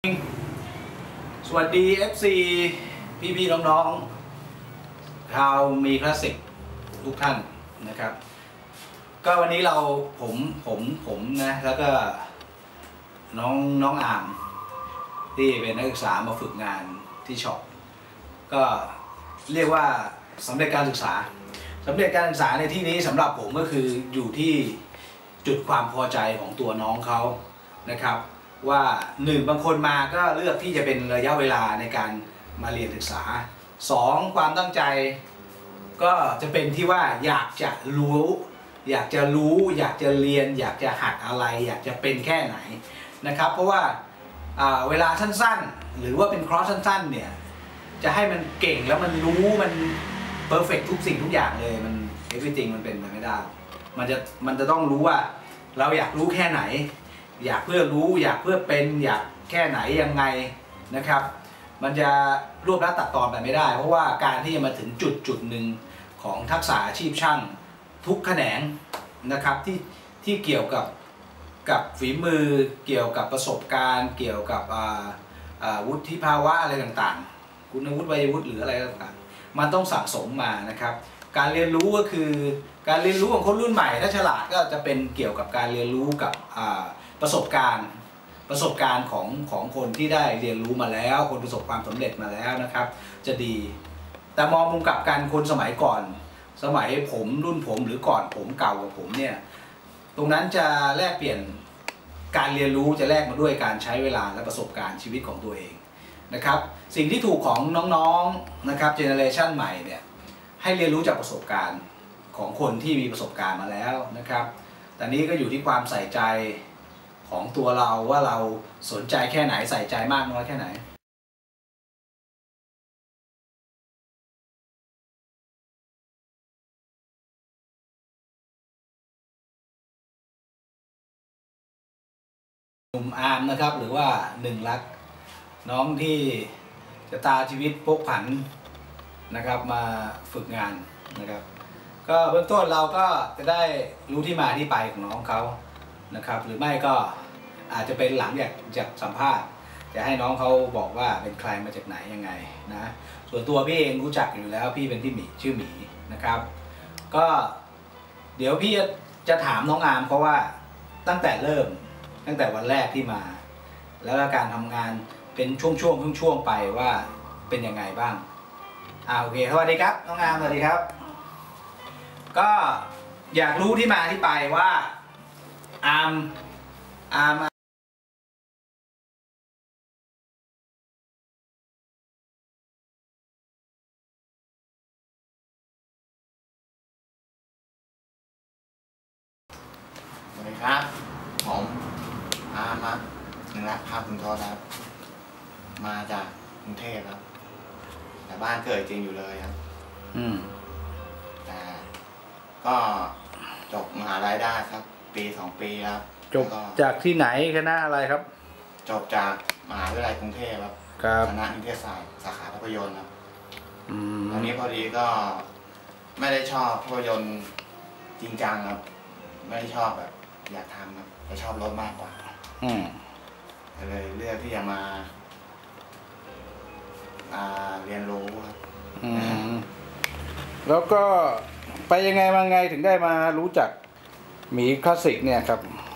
สวัสดี FC พี่น้องๆชาวมีคลาสสิกทุกท่านนะครับก็วันนี้ผมนะแล้วก็น้องอามที่เป็นนักศึกษามาฝึกงานที่ช็อปก็เรียกว่าสำเร็จการศึกษาในที่นี้สำหรับผมก็คืออยู่ที่จุดความพอใจของตัวน้องเขานะครับว่า1บางคนมาก็เลือกที่จะเป็นระยะเวลาในการมาเรียนศึกษา2ความตั้งใจก็จะเป็นที่ว่าอยากจะรู้อยากจะเรียนอยากจะหัดอะไรอยากจะเป็นแค่ไหนนะครับเพราะว่าเวลาสั้นๆหรือว่าเป็นคอร์สสั้นๆเนี่ยจะให้มันเก่งแล้วมันรู้มันเพอร์เฟกต์ทุกสิ่งทุกอย่างเลยมัน everything มันเป็นไปไม่ได้มันจะต้องรู้ว่าเราอยากรู้แค่ไหนอยากเพื่อรู้อยากเพื่อเป็นอยากแค่ไหนยังไงนะครับมันจะรวบรัดตัดตอนไปไม่ได้เพราะว่าการที่จะมาถึงจุดหนึ่งของทักษะอาชีพช่างทุกแขนงนะครับที่เกี่ยวกับฝีมือเกี่ยวกับประสบการณ์เกี่ยวกับวุฒิภาวะอะไรต่างๆคุณวุฒิวัยวุฒิหรืออะไรต่างๆมันต้องสั่งสมมานะครับการเรียนรู้ก็คือการเรียนรู้ของคนรุ่นใหม่ถ้าฉลาดก็จะเป็นเกี่ยวกับการเรียนรู้กับประสบการณ์ของคนที่ได้เรียนรู้มาแล้วคนประสบความสำเร็จมาแล้วนะครับจะดีแต่มองมุมกลับกันคนสมัยก่อนสมัยผมรุ่นผมหรือก่อนผมเก่ากว่าผมเนี่ยตรงนั้นจะแลกเปลี่ยนการเรียนรู้จะแลกมาด้วยการใช้เวลาและประสบการณ์ชีวิตของตัวเองนะครับสิ่งที่ถูกของน้องๆนะครับเจเนอเรชันใหม่เนี่ยให้เรียนรู้จากประสบการณ์ของคนที่มีประสบการณ์มาแล้วนะครับแต่นี้ก็อยู่ที่ความใส่ใจของตัวเราว่าเราสนใจแค่ไหนใส่ใจมากน้อยแค่ไหนหนุ่มอาร์มนะครับหรือว่า1 ลักน้องที่ชะตาชีวิตพกผันนะครับมาฝึกงานนะครับก็เบื้องต้นเราก็จะได้รู้ที่มาที่ไปของน้องเขานะครับหรือไม่ก็อาจจะเป็นหลังจากสัมภาษณ์จะให้น้องเขาบอกว่าเป็นใครมาจากไหนยังไงนะส่วนตัวพี่เองรู้จักอยู่แล้วพี่เป็นพี่หมีชื่อหมีนะครับก็เดี๋ยวพี่จะถามน้องอาร์มเพราะว่าตั้งแต่วันแรกที่มาแล้วก็การทำงานเป็นช่วงไปว่าเป็นยังไงบ้างโอเคสวัสดีครับน้องอาร์มสวัสดีครับก็อยากรู้ที่มาที่ไปว่าอาร์มสวัสดีครับผมอาร์มครับ1 ลักภาพคุณทอครับมาจากกรุงเทพครับแต่บ้านเกิดจริงอยู่เลยครับแต่ก็จบมหาลัยได้ครับปี2 ปีครับจบจากที่ไหนคณะอะไรครับจบจากมหาวิทยาลัยกรุงเทพครับคณะนิเทศศาสตร์สาขาภาพยนตร์ครับตอนนี้พอดีก็ไม่ได้ชอบภาพยนตร์จริงจังครับไม่ได้ชอบแบบอยากทำครับแต่ชอบรถมากกว่าเลยเลือกที่จะมาเรียนรู้ครับแล้วก็ไปยังไงมาไงถึงได้มารู้จักหมีคลาสสิกเนี่ยครับ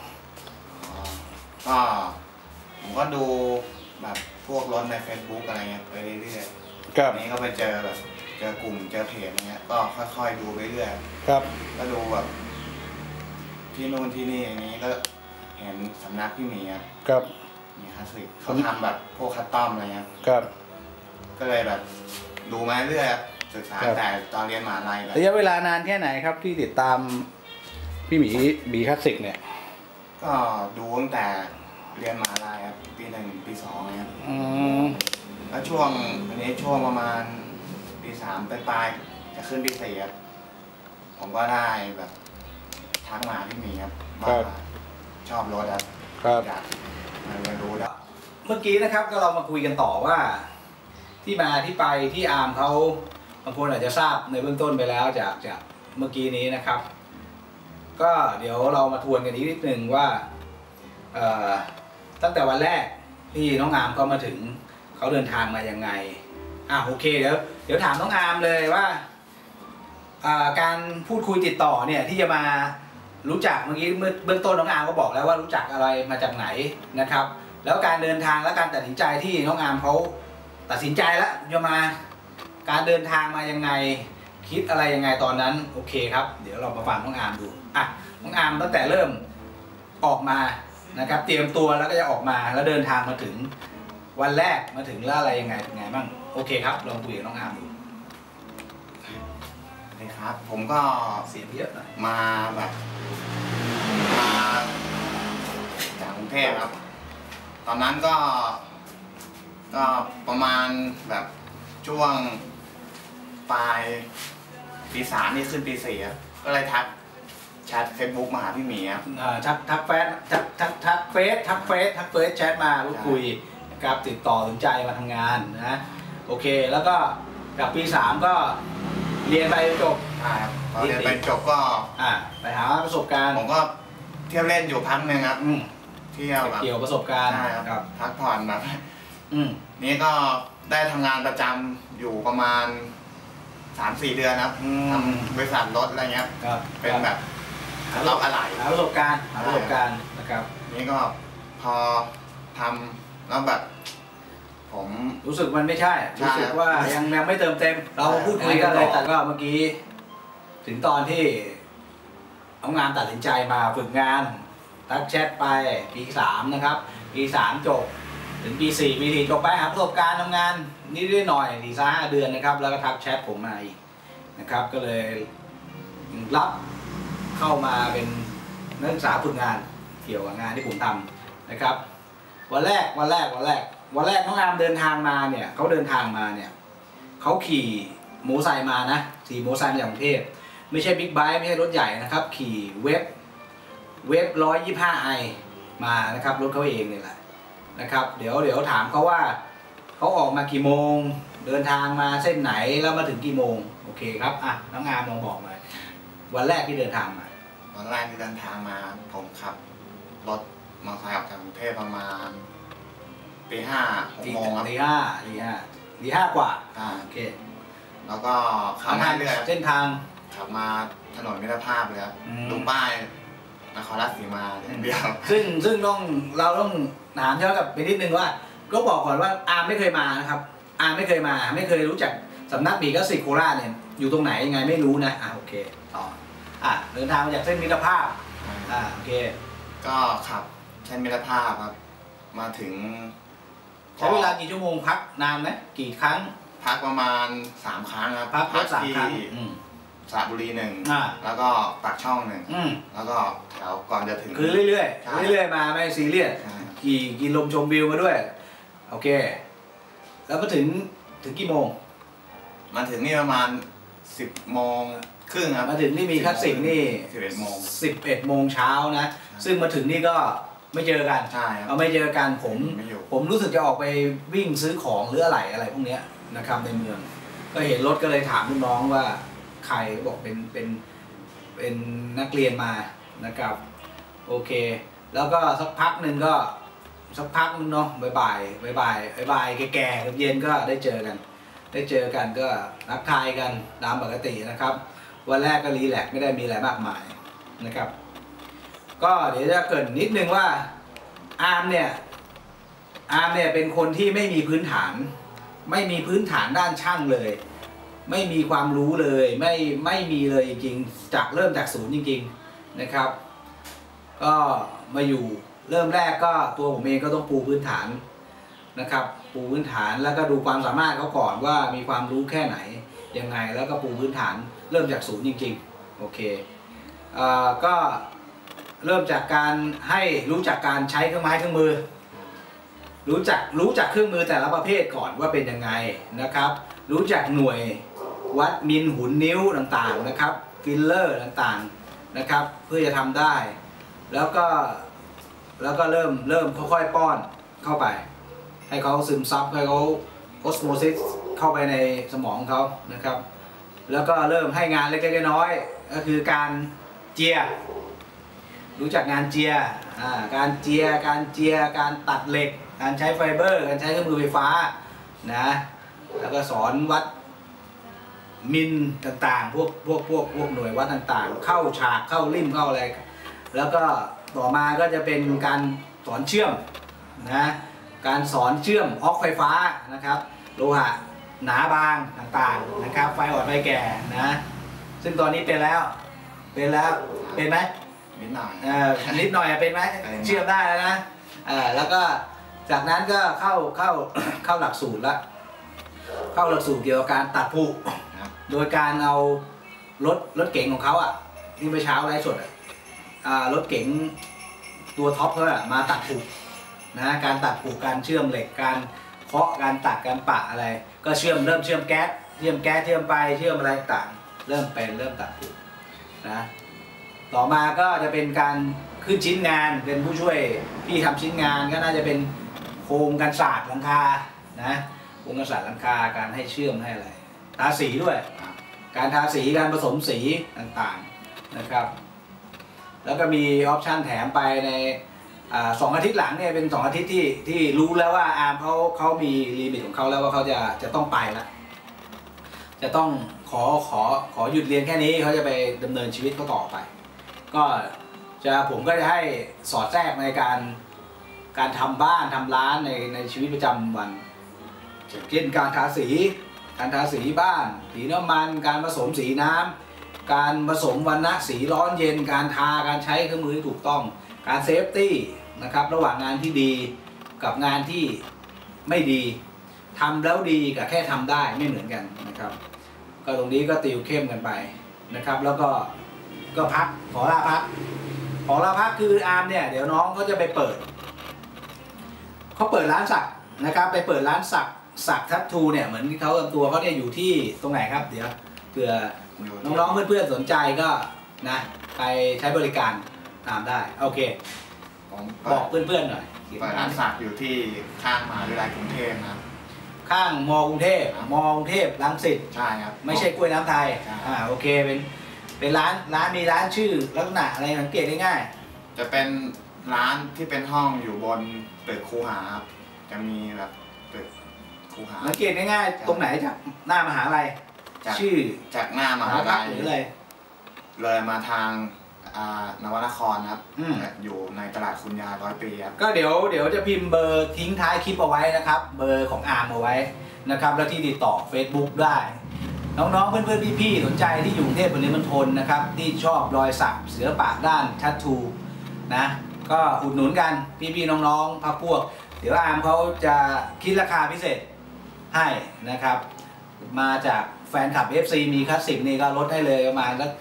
ก็ผมก็ดูแบบพวกรถใน Facebook อะไรเงี้ยไปเรื่อยๆครับนี้ก็ไปเจอกลุ่มเจอเพจอะไรเงี้ยก็ค่อยๆดูไปเรื่อยครับก็ดูแบบที่นู่นที่นี่อย่างนี้ก็เห็นสำนักพี่หมีครับมีคลาสสิกเขาทำแบบพวกคัสตอมอะไรเงี้ยครับก็เลยแบบดูมาเรื่อยศึกษาแต่ตอนเรียนมหาลัยระยะเวลานานแค่ไหนครับที่ติดตามพี่หมีคลาสสิกเนี่ยก็ดูตั้งแต่เรียนมหาลัยครับปี 1 ปี 2เนี่ยแล้วช่วงอันนี้ช่วงประมาณปี 3ปลายจะขึ้นปี 4ครับผมก็ได้แบบทักมาพี่หมีครับว่าชอบรถครับอยากมาเรียนรู้แล้วเมื่อกี้นะครับก็เรามาคุยกันต่อว่าที่มาที่ไปที่อาร์มเขาบางคนอาจจะทราบในเบื้องต้นไปแล้วจากเมื่อกี้นี้นะครับก็เดี๋ยวเรามาทวนกันอีกนิดนึงว่าตั้งแต่วันแรกที่น้องอาร์มก็มาถึงเขาเดินทางมายังไงโอเคเดี๋ยวถามน้องอาร์มเลยว่าการพูดคุยติดต่อเนี่ยที่จะมารู้จักเมื่อกี้เบื้องต้นน้องอาร์มก็บอกแล้วว่ารู้จักอะไรมาจากไหนนะครับแล้วการเดินทางและการตัดสินใจที่น้องอาร์มเขาตัดสินใจแล้วจะมาการเดินทางมายังไงคิดอะไรยังไงตอนนั้นโอเคครับเดี๋ยวเรามาฟังน้องอาร์มดูน้องอาร์มตั้งแต่เริ่มออกมานะครับเตรียมตัวแล้วก็จะออกมาแล้วเดินทางมาถึงวันแรกมาถึงแล้วอะไรยังไงเป็นไงบ้างโอเคครับลองคุยกับน้องอาร์มดูครับ ผมก็เสียเยอะหน่อยมาแบบมาจากกรุงเทพครับตอนนั้นก็ประมาณแบบช่วงปลายปี3นี่ขึ้นปี4ครับก็เลยทักแชทเฟซบุ๊กมาหาพี่หมีครับทักเฟซแชทมาพูดคุยนะครับติดต่อสนใจมาทำงานนะโอเคแล้วก็กับปี3ก็เรียนไปจบใช่ครับพอเรียนไปจบก็ไปหาประสบการณ์ผมก็เที่ยวเล่นอยู่พักนึงครับเที่ยวแบบเกี่ยวประสบการณ์ใช่ครับพักผ่อนแบบนี้ก็ได้ทำงานประจำอยู่ประมาณ 3-4 เดือนครับทำบริษัทรถอะไรเงี้ยเป็นแบบล็อกอะไรหาประสบการณ์นะครับนี่ก็พอทำแล้วแบบผมรู้สึกมันไม่ใช่รู้สึกว่ายังไม่เติมเต็มเราพูดคุยกันเลยแต่ก็เมื่อกี้ถึงตอนที่น้องงานตัดสินใจมาฝึกงานทักแชทไปปี3นะครับปี3จบถึงปี4จบไปหาประสบการณ์ทำงานนิดหน่อย4-5 เดือนนะครับแล้วก็ทักแชทผมมาอีกนะครับก็เลยรับเข้ามาเป็นนักศึกษาฝึกงานเกี่ยวกับงานที่ผมทำนะครับวันแรกน้องอาร์มเดินทางมาเนี่ยเขาเดินทางมาเนี่ยเขาขี่โมไซค์มานะขี่โมไซค์มาจากกรุงเทพไม่ใช่บิ๊กไบค์ไม่ใช่รถใหญ่นะครับขี่เว็บ125i มานะครับรถเขาเองเนี่ยแหละนะครับเดี๋ยวถามเขาว่าเขาออกมากี่โมงเดินทางมาเส้นไหนแล้วมาถึงกี่โมงโอเคครับน้องอาร์มลองบอกหน่อยวันแรกที่เดินทางมาวันแรกที่เดินทางมาผมขับรถมอเตอร์ไซค์ออกจากกรุงเทพประมาณตี5-6 โมงครับตีห้ากว่าโอเคแล้วก็ขับมาเรื่อยเส้นทางขับมาถนนมิตรภาพเลยครับดูป้ายนครราชสีมาอย่างเดียวซึ่งเราต้องถามเท่ากับไปนิดนึงว่าก็บอกก่อนว่าอาร์มไม่เคยมานะครับอาร์มไม่เคยมาไม่เคยรู้จักสำนักหมี่กสิกโคราชเนี่ยอยู่ตรงไหนยังไงไม่รู้นะโอเคต่อเดินทางมาจากเส้นมิตรภาพโอเคก็ขับเส้นมิตรภาพครับมาถึงใช้เวลากี่ชั่วโมงพักนานไหมกี่ครั้งพักประมาณ3 ครั้งครับพัก3 ครั้งสระบุรี1แล้วก็ปากช่อง1แล้วก็แถวก่อนจะถึงคือเรื่อยมาไม่ซีเรียสกินลมชมวิวมาด้วยโอเคแล้วมาถึงกี่โมงมาถึงนี่ประมาณ10 โมงครึ่งครับมาถึงนี่มีคลาสสิกนี่ 11 โมง 11 โมงเช้านะซึ่งมาถึงนี่ก็ไม่เจอกันใช่ครับไม่เจอกันผมรู้สึกจะออกไปวิ่งซื้อของหรืออะไรพวกนี้นะครับในเมืองก็เห็นรถก็เลยถามลูกน้องว่าใครบอกเป็นนักเรียนมานะครับโอเคแล้วก็สักพักหนึ่งเนาะบ่ายแก่ๆเย็นก็ได้เจอกันก็ทักทายกันตามปกตินะครับวันแรกก็รีแลกซ์ไม่ได้มีอะไรมากมายนะครับก็เดี๋ยวจะเกริ่นนิดนึงว่าอาร์มเนี่ยเป็นคนที่ไม่มีพื้นฐานด้านช่างเลยไม่มีความรู้เลยไม่มีเลยจริงๆจากเริ่มจากศูนย์จริงๆนะครับก็มาอยู่เริ่มแรกก็ตัวผมเองก็ต้องปูพื้นฐานนะครับปูพื้นฐานแล้วก็ดูความสามารถเขาก่อนว่ามีความรู้แค่ไหนยังไงแล้วก็ปูพื้นฐานเริ่มจากศูนย์จริงๆโอเคก็เริ่มจากการให้รู้จักการใช้เครื่องไม้เครื่องมือรู้จักเครื่องมือแต่ละประเภทก่อนว่าเป็นยังไงนะครับรู้จักหน่วยวัดมิลหุนนิ้วต่างๆนะครับฟิลเลอร์ต่างๆนะครับเพื่อจะทำได้แล้วก็เริ่มค่อยๆป้อนเข้าไปให้เขาซึมซับให้เขาออสโมซิสเข้าไปในสมองเขานะครับแล้วก็เริ่มให้งานเล็กๆน้อยๆก็คือการเจียรู้จักงานเจียการตัดเหล็กการใช้ไฟเบอร์การใช้เครื่องมือไฟฟ้านะแล้วก็สอนวัดมิลต่างๆพวกหน่วยวัดต่างๆเข้าฉากเข้าริมเข้าอะไรแล้วก็ต่อมาก็จะเป็นการสอนเชื่อมนะการสอนเชื่อมออกไฟฟ้านะครับโลหะหนาบางต่างๆนะครับไฟอ่อนไฟแก่นะซึ่งตอนนี้เป็นแล้วเป็นไหมนิดหน่อยนิดหน่อยเป็นไหมเชื่อมได้แล้วนะแล้วก็จากนั้นก็เข้าหลักสูตรแล้วเข้าหลักสูตรเกี่ยวกับการตัดผุโดยการเอารถเก๋งของเขาอ่ะที่เมื่อเช้าไลฟ์สดรถเก๋งตัวท็อปเขาอะมาตัดผุนะการตัดผุการเชื่อมเหล็กการเคาะการตัดการปะอะไรก็เริ่มเชื่อมแก๊สเชื่อมไปเชื่อมอะไรต่างเริ่มตัดผุนะต่อมาก็จะเป็นการขึ้นชิ้นงานเป็นผู้ช่วยพี่ทำชิ้นงานก็น่าจะเป็นโครงกันศาสตร์หลังคานะโครงกันศาสตร์หลังคาการให้เชื่อมให้อะไรทาสีด้วยการทาสีการผสมสีต่างๆนะครับแล้วก็มีออปชั่นแถมไปใน2 อาทิตย์หลังเนี่ยเป็น2 อาทิตย์ที่รู้แล้วว่าอาร์มเขามีลิมิตของเขาแล้วว่าเขาจะต้องไปแล้วจะต้องขอหยุดเรียนแค่นี้เขาจะไปดำเนินชีวิตเขาต่อไปก็ผมก็จะให้สอดแทรกในการทำบ้านทำร้านในชีวิตประจำวันเช่นการทาสีบ้านสีน้ำมันการผสมสีน้ำการผสมวรรณะสีร้อนเย็นการทาการใช้เครื่องมือที่ถูกต้องการเซฟตี้นะครับระหว่างงานที่ดีกับงานที่ไม่ดีทำแล้วดีกับแค่ทำได้ไม่เหมือนกันนะครับก็ตรงนี้ก็ติวเข้มกันไปนะครับแล้วก็พักขอลาพักคืออาร์มเนี่ยเดี๋ยวน้องเขาจะไปเปิดร้านสักนะครับไปเปิดร้านสักทัตทูเนี่ยเหมือนที่เขาตัวเขาเนี่ยอยู่ที่ตรงไหนครับเดี๋ยวเผื่อน้องๆเพื่อนๆสนใจก็นะไปใช้บริการตามได้โอเคบอกเพื่อนๆหน่อยร้านสักอยู่ที่ข้างมหาวิทยาลัยกรุงเทพนะครับข้างมกรุงเทพรังสิตใช่ครับไม่ใช่กล้วยน้ำไทยโอเคเป็นร้านมีร้านชื่อลักษณะอะไรสังเกตง่ายๆจะเป็นร้านที่เป็นห้องอยู่บนตึกคูหาครับจะมีแบบตึกคูหาสังเกตง่ายๆตรงไหนจากหน้ามหาลัยชื่อจากหน้ามหาลัยหรืออะไรเลยมาทางนวนครครับอยู่ในตลาดคุณยาย100 ปีครับก็เดี๋ยวจะพิมพ์เบอร์ทิ้งท้ายคลิปเอาไว้นะครับเบอร์ของอาร์มเอาไว้นะครับแล้วที่ติดต่อ Facebook ได้น้องๆเพื่อนๆพี่ๆสนใจที่อยู่กรุงเทพปริมณฑลนะครับที่ชอบรอยสักศิลปะด้านทัตทูนะก็อุดหนุนกันพี่ๆน้องๆพักพวกเดี๋ยวอาร์มเขาจะคิดราคาพิเศษให้นะครับมาจากแฟนคลับ FC มีคลาสสิกนี่ก็ลดให้เลยประมาณสัก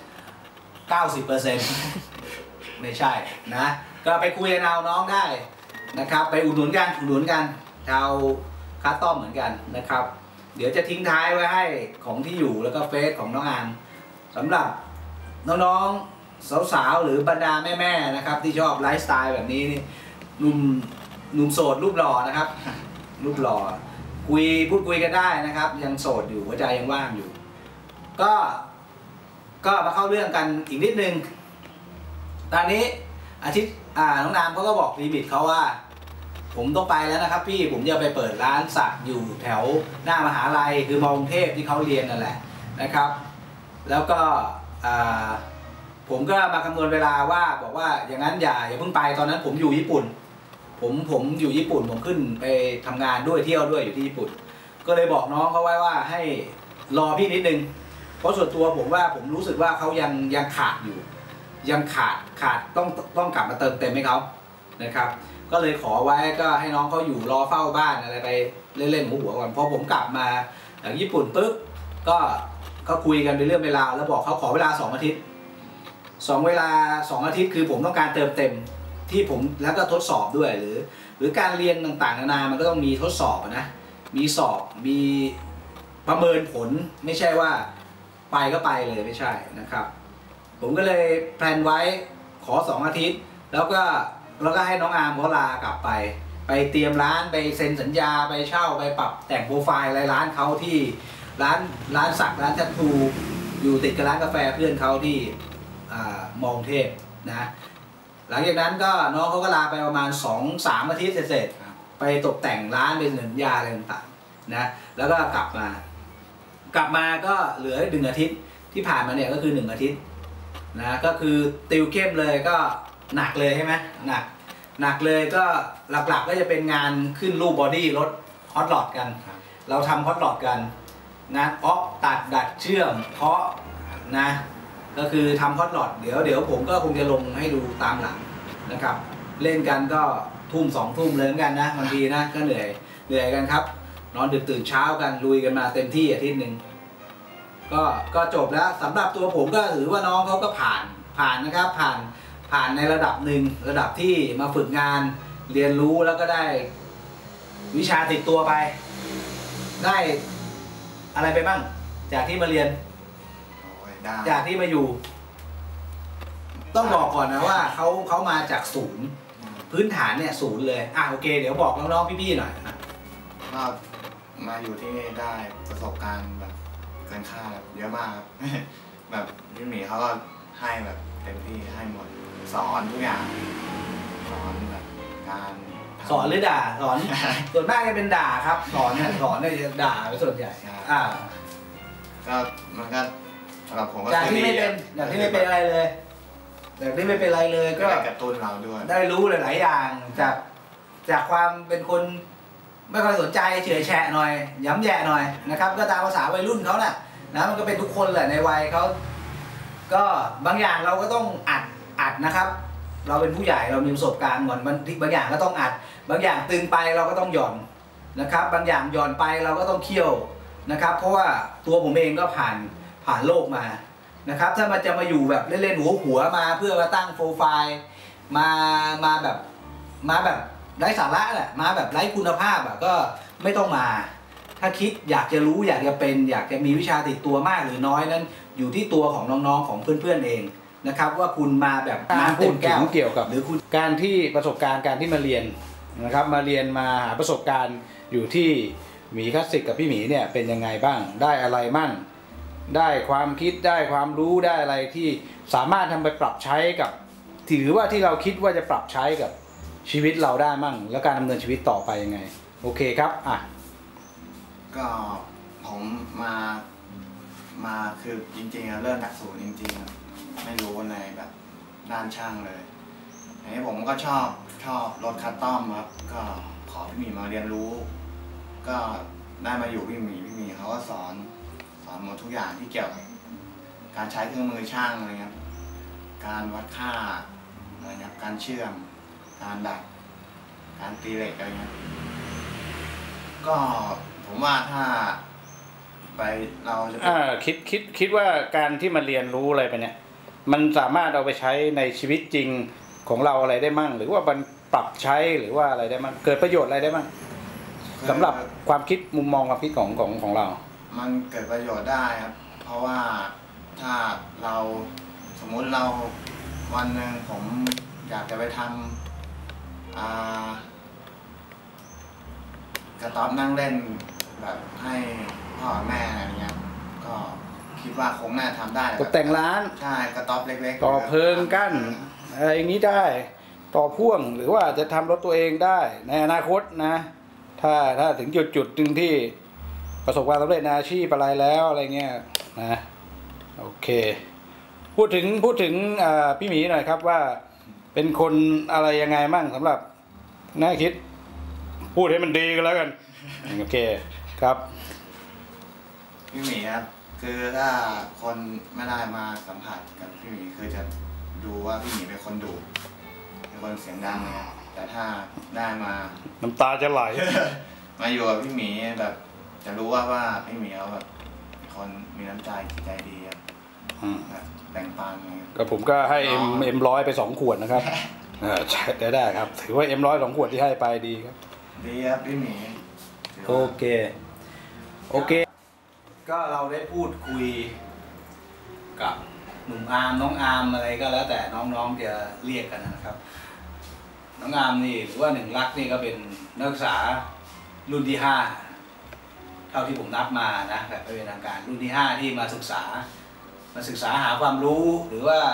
90% ไม่ใช่นะก็ไปคุยกับน้องได้นะครับไปอุดหนุนกันชาวคาต้อมเหมือนกันนะครับเดี๋ยวจะทิ้งท้ายไว้ให้ของที่อยู่แล้วก็เฟซของน้องอาร์มสำหรับน้องๆสาวๆหรือบรรดาแม่ๆนะครับที่ชอบไลฟ์สไตล์แบบนี้นี่หนุ่มโสดรูปหล่อนะครับรูปหล่อพูดคุยกันได้นะครับยังโสดอยู่หัวใจยังว่างอยู่ก็มาเข้าเรื่องกันอีกนิดนึงตอนนี้อาทิตย์น้องนามเขาก็บอกลิมิตเขาว่าผมต้องไปแล้วนะครับพี่ผมจะไปเปิดร้านสักอยู่แถวหน้ามหาลัยคือมอกรุงเทพที่เขาเรียนนั่นแหละนะครับแล้วก็ผมก็มาคำนวณเวลาว่าบอกว่าอย่างนั้นอย่าเพิ่งไปตอนนั้นผมอยู่ญี่ปุ่นผมอยู่ญี่ปุ่นผมขึ้นไปทำงานด้วยเที่ยวด้วยอยู่ที่ญี่ปุ่นก็เลยบอกน้องเขาไว้ว่าให้รอพี่นิดนึงเพราะส่วนตัวผมว่าผมรู้สึกว่าเขายังขาดอยู่ยังขาดต้องกลับมาเติมเต็มให้เขานะครับก็เลยขอไว้ก็ให้น้องเขาอยู่รอเฝ้าบ้านอะไรไปเล่นๆหัวก่อนพอผมกลับมาจากญี่ปุ่นปึ๊บก็คุยกันเป็นเรื่องเวลาแล้วบอกเขาขอเวลา2 อาทิตย์2 อาทิตย์คือผมต้องการเติมเต็มที่ผมแล้วก็ทดสอบด้วยหรือการเรียนต่างๆนานามันก็ต้องมีทดสอบนะมีสอบมีประเมินผลไม่ใช่ว่าไปก็ไปเลยไม่ใช่นะครับผมก็เลยแพลนไว้ขอ2 อาทิตย์แล้วก็ให้น้องอาร์มเขาลากลับไปเตรียมร้านไปเซ็นสัญญาไปเช่าไปปรับแต่งโปรไฟล์อะไรร้านเขาที่ร้านสักร้านทัตทูอยู่ติดกับร้านกาแฟเพื่อนเขาที่มองเทพนะหลังจากนั้นก็น้องเขาก็ลาไปประมาณ2-3 อาทิตย์เสร็จไปตกแต่งร้านเป็นสัญญาอะไรต่างๆนะแล้วก็กลับมาก็เหลือ1 อาทิตย์ที่ผ่านมาเนี่ยก็คือ1 อาทิตย์นะก็คือติวเข้มเลยก็หนักเลยใช่ไหมหนักเลยก็หลักๆก็จะเป็นงานขึ้นรูปบอดี้รถฮอตรอดกันเราทำฮอตรอดกันนะตัดดัดเชื่อมเพาะนะก็คือทำฮอตรอดเดี๋ยวผมก็คงจะลงให้ดูตามหลังนะครับเล่นกันก็ทุ่ม2 ทุ่มเลยเหมือนกันนะบางทีนะก็เหนื่อยกันครับนอนดึกตื่นเช้ากันลุยกันมาเต็มที่อาทิตย์หนึ่งก็จบแล้วสำหรับตัวผมก็ถือว่าน้องเขาก็ผ่านนะครับผ่านในระดับหนึ่งระดับที่มาฝึกงานเรียนรู้แล้วก็ได้วิชาติดตัวไปได้อะไรไปบ้างจากที่มาเรียนจากที่มาอยู่ต้องบอกก่อนนะว่าเขามาจากศูนย์พื้นฐานเนี่ยศูนย์เลยโอเคเดี๋ยวบอกน้องๆพี่ๆหน่อยนะก็มาอยู่ที่นี่ได้ประสบการณ์แบบเกินคาดเยอะมากครับแบบพี่หมีเขาก็ให้แบบเต็มที่ให้หมดสอนทุกอย่างสอนแบบการสอนหรือด่าสอนส่วนมากจะเป็นด่าครับสอนเนี่ยจะด่าเป็นส่วนใหญ่ก็มันก็สำหรับผมก็จากที่ไม่เป็นอะไรเลยก็กระตุ้นเราด้วยได้รู้หลายๆอย่างจากความเป็นคนไม่ค่อยสนใจเฉยแฉะหน่อยย้ำแย่หน่อยนะครับก็ตามภาษาวัยรุ่นเขานะมันก็เป็นทุกคนแหละในวัยเขาก็บางอย่างเราก็ต้องอัดนะครับเราเป็นผู้ใหญ่เรามีประสบการณ์ก่อนบางอย่างก็ต้องอัดบางอย่างตึงไปเราก็ต้องหย่อนนะครับบางอย่างหย่อนไปเราก็ต้องเคี่ยวนะครับเพราะว่าตัวผมเองก็ผ่านโลกมานะครับถ้ามันจะมาอยู่แบบเล่นๆหัวมาเพื่อมาตั้งโปรไฟล์มาแบบไร้สาระแหละมาแบบไร้คุณภาพก็ไม่ต้องมาถ้าคิดอยากจะรู้อยากจะเป็นอยากจะมีวิชาติดตัวมากหรือน้อยนั้นอยู่ที่ตัวของน้องๆของเพื่อนๆเองนะครับว่าคุณมาแบบน้ำเต็มแก้วเกี่ยวกับหรือคุณการที่ประสบการณ์การที่มาเรียนนะครับมาหาประสบการณ์อยู่ที่หมีคลาสสิกกับพี่หมีเนี่ยเป็นยังไงบ้างได้อะไรมั่งได้ความคิดได้ความรู้ได้อะไรที่สามารถทำไปปรับใช้กับถือว่าที่เราคิดว่าจะปรับใช้กับชีวิตเราได้มั่งแล้วการดำเนินชีวิตต่อไปยังไงโอเคครับก็ผมมาคือจริงๆเริ่มจากศูนย์จริงๆไม่รู้ในแบบด้านช่างเลยอันนี้ผมก็ชอบรถคัสตอมครับก็ขอพี่หมีมาเรียนรู้ก็ได้มาอยู่พี่หมีเขาก็สอนหมดทุกอย่างที่เกี่ยวกับการใช้เครื่องมือช่างอะไรเงี้ยการวัดค่าอะไรเงี้ยการเชื่อมการดัดการตีเหล็กอะไรเงี้ยก็ผมว่าถ้าไปเราจะคิดว่าการที่มาเรียนรู้อะไรไปเนี่ยมันสามารถเอาไปใช้ในชีวิตจริงของเราอะไรได้มั่งหรือว่ามันปรับใช้หรือว่าอะไรได้มั่งเกิดประโยชน์อะไรได้มั่งสำหรับความคิดมุมมองความคิดของเรามันเกิดประโยชน์ได้ครับเพราะว่าถ้าเราสมมุติเราวันหนึ่งผมอยากจะไปทำกระต๊อบนั่งเล่นแบบให้พ่อแม่อะไรเงี้ยก็คิดว่าคงน่าทำได้ตกแต่งร้านใช่กระต๊อบเล็กๆต่อเพิงกั้นอะไรอย่างนี้ได้ต่อพ่วงหรือว่าจะทำรถตัวเองได้ในอนาคตนะถ้าถึงจุดนึงที่ประสบความสำเร็จในอาชีพอะไรแล้วอะไรเงี้ยนะโอเคพูดถึงพี่หมีหน่อยครับว่าเป็นคนอะไรยังไงมั่งสำหรับน่าคิดพูดให้มันดีกันแล้วกันโอเคครับพี่หมีครับคือถ้าคนไม่ได้มาสัมผัสกับพี่หมีคือจะดูว่าพี่หมีเป็นคนดุเป็นคนเสียงดังเนี่ยแต่ถ้าได้มาน้ำตาจะไหลมาอยู่กับพี่หมีแบบจะรู้ว่าพี่หมีเขาแบบคนมีน้ำใจจิตใจดีครับแบ่งปันก็ผมก็ให้M100ไป2 ขวดนะครับใช่ได้ครับถือว่าM100 2 ขวดที่ให้ไปดีครับดีครับพี่หมีโอเคก็เราได้พูดคุยกับหนุ่มอาร์มน้องอาร์มอะไรก็แล้วแต่น้องๆจะเรียกกันนะครับน้องอาร์มนี่หรือว่าหนึ่งรักนี่ก็เป็นนักศึกษารุ่นที่5เท่าที่ผมนับมานะแบบเป็นทางการรุ่นที่5ที่มาศึกษาหาความรู้หรือว่า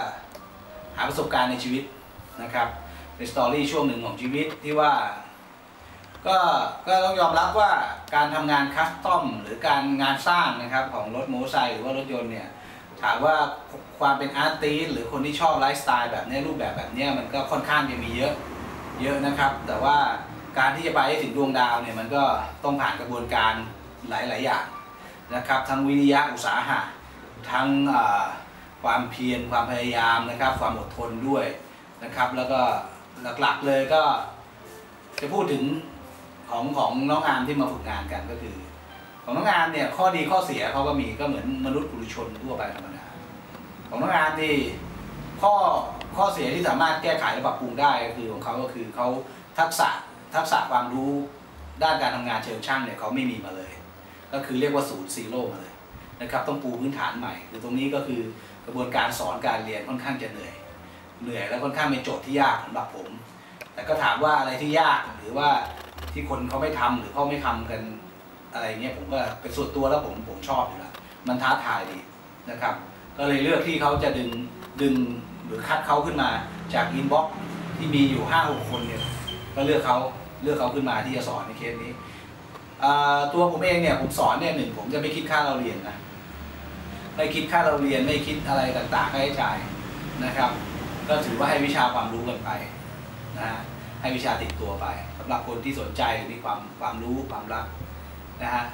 หาประสบการณ์ในชีวิตนะครับเป็นสตอรี่ช่วงหนึ่งของชีวิตที่ว่าก็ต้องยอมรับว่าการทำงานคัสตอมหรือการงานสร้างนะครับของรถมอเตอร์ไซค์หรือว่ารถยนต์เนี่ยถามว่าความเป็นอาร์ติสหรือคนที่ชอบไลฟ์สไตล์แบบนี้รูปแบบแบบนี้มันก็ค่อนข้างจะมีเยอะนะครับแต่ว่าการที่จะไปให้ถึงดวงดาวเนี่ยมันก็ต้องผ่านกระบวนการหลายอย่างนะครับทั้งวิริยะอุตสาหะทั้งความเพียรความพยายามนะครับความอดทนด้วยนะครับแล้วก็หลักๆเลยก็จะพูดถึงของน้องอาร์มที่มาฝึกงานกันก็คือของน้องอาร์มเนี่ยข้อดีข้อเสียเขาก็มีก็เหมือนมนุษย์ปุถุชนทั่วไปธรรมดาของน้องอาร์มที่ข้อเสียที่สามารถแก้ไขและปรับปรุงได้ก็คือของเขาก็คือเขาทักษะความรู้ด้านการทำงานเชิงช่างเนี่ยเขาไม่มีมาเลยก็คือเรียกว่า0 มาเลยนะครับต้องปูพื้นฐานใหม่คือตรงนี้ก็คือกระบวนการสอนการเรียนค่อนข้างจะเหนื่อยและค่อนข้างเป็นโจทย์ที่ยากสำหรับผมแต่ก็ถามว่าอะไรที่ยากหรือว่าที่คนเขาไม่ทำหรือเขาไม่ทำกันอะไรเงี้ยผมก็เป็นส่วนตัวแล้วผมชอบอยู่แล้วมันท้าทายดีนะครับก็เลยเลือกที่เขาจะดึงหรือคัดเขาขึ้นมาจากอินบ็อกซ์ที่มีอยู่ 5-6 คนเนี่ยก็เลือกเขาขึ้นมาที่จะสอนในเคสนี้ตัวผมเองเนี่ยผมสอนเนี่ยผมจะไม่คิดค่าเราเรียนนะไม่คิดค่าเราเรียนไม่คิดอะไรต่างๆค่าใช้จ่ายนะครับก็ถือว่าให้วิชาความรู้กันไปนะฮะให้วิชาติดตัวไปสำหรับคนที่สนใจมีความรู้ความรักนะฮะ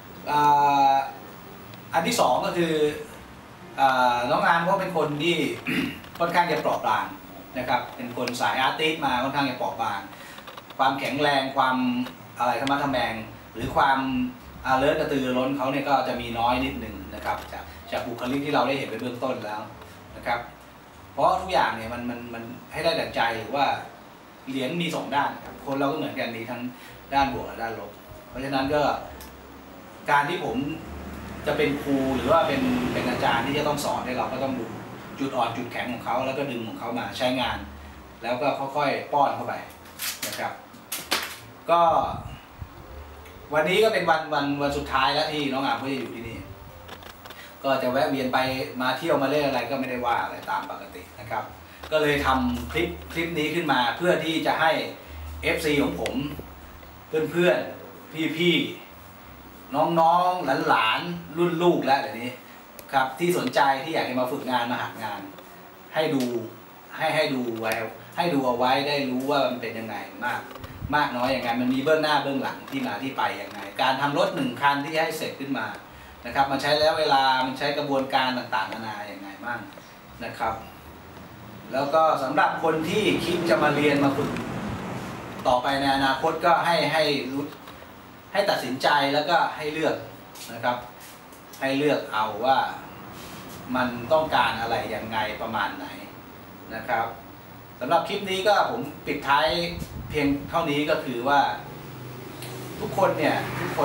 อันที่2ก็คือน้องอาร์มก็เป็นคนที่ ค่อนข้างจะเปราะบางนะครับเป็นคนสายอาร์ติสมาค่อนข้างจะเปราะบางความแข็งแรงความอะไรธรรมะทแมงหรือความเลิศกระตือรือร้นเขาเนี่ยก็จะมีน้อยนิดหนึ่งนะครับจากบุคลิกที่เราได้เห็นไปเบื้องต้นแล้วนะครับเพราะทุกอย่างเนี่ยมันให้ได้ดั่งใจหรือว่าเหรียญมี2 ด้านครับคนเราก็เหมือนกันมีทั้งด้านบวกและด้านลบเพราะฉะนั้นก็การที่ผมจะเป็นครูหรือว่าเป็นอาจารย์ที่จะต้องสอนให้เราก็ต้องดูจุดอ่อนจุดแข็งของเขาแล้วก็ดึงของเขามาใช้งานแล้วก็ค่อยๆป้อนเข้าไปนะครับก็วันนี้ก็เป็นวันสุดท้ายแล้วที่น้องอาร์มเขาจะอยู่ที่นี่ก็จะแวะเวียนไปมาเที่ยวมาเล่นอะไรก็ไม่ได้ว่าอะไรตามปกตินะครับก็เลยทำคลิปนี้ขึ้นมาเพื่อที่จะให้ FC ของผมเพื่อนๆพี่ๆน้องๆหลานๆรุ่นลูกและแบบนี้ครับที่สนใจที่อยากจะมาฝึกงานมาหัดงานให้ดูให้ดูไว้ให้ดูเอาไว้ได้รู้ว่ามันเป็นยังไงมากน้อยอย่างไรมันมีเบื้องหน้าเบื้องหลังที่มาที่ไปอย่างไรการทำรถ1 คันที่ให้เสร็จขึ้นมานะครับมันใช้แล้วเวลามันใช้กระบวนการต่างๆนานาอย่างไรบ้างนะครับแล้วก็สำหรับคนที่คิดจะมาเรียนมาฝึกต่อไปในอนาคตก็ให้ตัดสินใจแล้วก็ให้เลือกนะครับให้เลือกเอาว่ามันต้องการอะไรยังไงประมาณไหนนะครับสำหรับคลิปนี้ก็ผมปิดท้ายเพียงเท่านี้ก็คือว่าทุกคนเนี่ย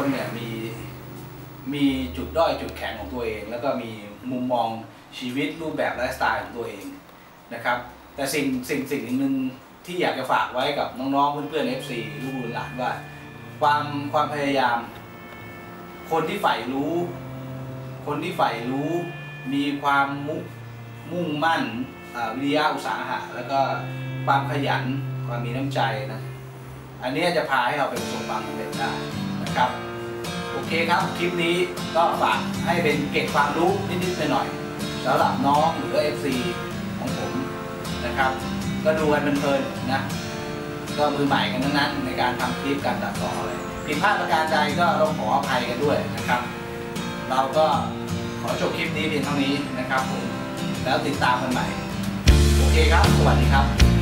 มีจุดด้อยจุดแข็งของตัวเองแล้วก็มีมุมมองชีวิตรูปแบบไลฟ์สไตล์ของตัวเองนะครับแต่สิ่งหนึ่งที่อยากจะฝากไว้กับน้องๆเพื่อนๆ FC ลูกหลานว่าความพยายามคนที่ใฝ่รู้มีความมุ่งมั่นวิริยะอุตสาหะแล้วก็ความขยันความมีน้ำใจนะอันนี้จะพาให้เราไปประสบความสำเร็จได้นะครับโอเคครับคลิปนี้ก็ฝากให้เป็นเก็บความรู้นิดๆหน่อยๆสำหรับน้องหรือ FC ของผมนะครับก็ดูกันเพลินๆนะก็มือใหม่กันทั้งนั้นในการทำคลิปการตัดต่อเลยผิดพลาดประการใดก็ต้องขออภัยกันด้วยนะครับเราก็ขอจบคลิปนี้เพียงเท่านี้นะครับผมแล้วติดตามกันใหม่โอเคครับสวัสดีครับ